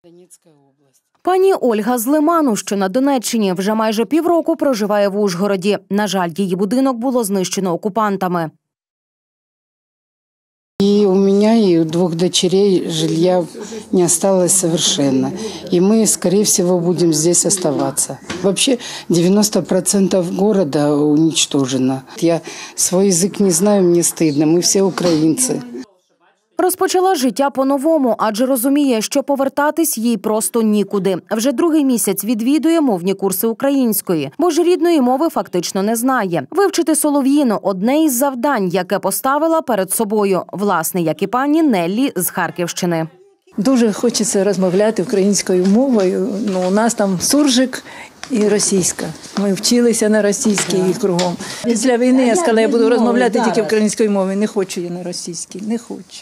Пані Ольга з Лиману, що на Донеччині, вже майже півроку проживає в Ужгороді. На жаль, її будинок було знищено окупантами. И у меня, и у 2 дочерей жилья не осталось совершенно. И мы, скорее всего, будем здесь оставаться. Вообще 90% города уничтожено. Я свой язык не знаю, мне стыдно. Мы все украинцы. Розпочала життя по-новому, адже розуміє, що повертатись їй просто нікуди. Вже другий місяць відвідує мовні курси української, бо ж рідної мови фактично не знає. Вивчити солов'їну – одне із завдань, яке поставила перед собою, власне, як і пані Неллі з Харківщини. Дуже хочеться розмовляти українською мовою. У нас там суржик і російська. Ми вчилися на російській і кругом. Після війни я сказала, я буду розмовляти тільки українською мовою. Не хочу я на російській, не хочу.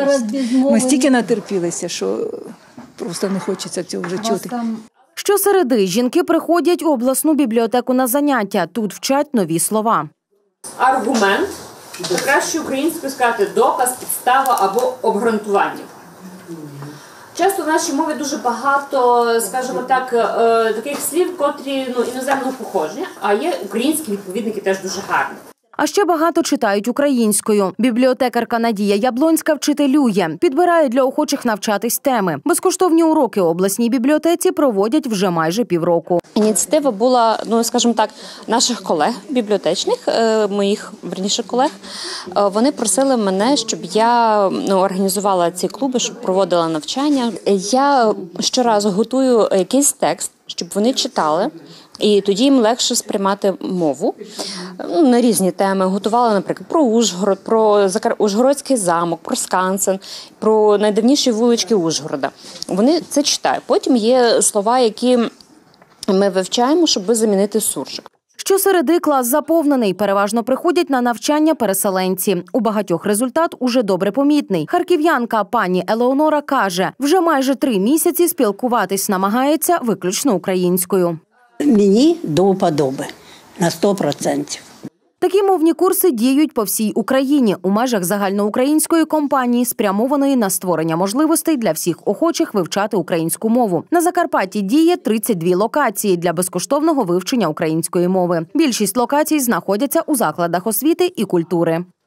Ми стільки натерпілися, що просто не хочеться цього вже чути. Щосереди жінки приходять у обласну бібліотеку на заняття. Тут вчать нові слова. Аргумент, краще українською сказати доказ, підстава або обґрунтування. Часто в нашій мові дуже багато, скажімо так, таких слів, котрі іноземного походження, а є українські відповідники теж дуже гарні. А ще багато читають українською. Бібліотекарка Надія Яблонська вчителює. Підбирає для охочих навчатись теми. Безкоштовні уроки у обласній бібліотеці проводять вже майже півроку. Ініціатива була, скажімо так, наших колег бібліотечних, моїх, верніше, колег. Вони просили мене, щоб я організувала ці клуби, щоб проводила навчання. Я щоразу готую якийсь текст, щоб вони читали. І тоді їм легше сприймати мову на різні теми. Готувала, наприклад, про Ужгород, про Ужгородський замок, про Скансен, про найдавніші вулички Ужгорода. Вони це читають. Потім є слова, які ми вивчаємо, щоб замінити суржик. Щосереди клас заповнений. Переважно приходять на навчання переселенці. У багатьох результат уже добре помітний. Харків'янка пані Елеонора каже, вже майже 3 місяці спілкуватись намагається виключно українською. Мені до вподоби на 100%. Такі мовні курси діють по всій Україні у межах загальноукраїнської кампанії, спрямованої на створення можливостей для всіх охочих вивчати українську мову. На Закарпатті діє 32 локації для безкоштовного вивчення української мови. Більшість локацій знаходяться у закладах освіти і культури.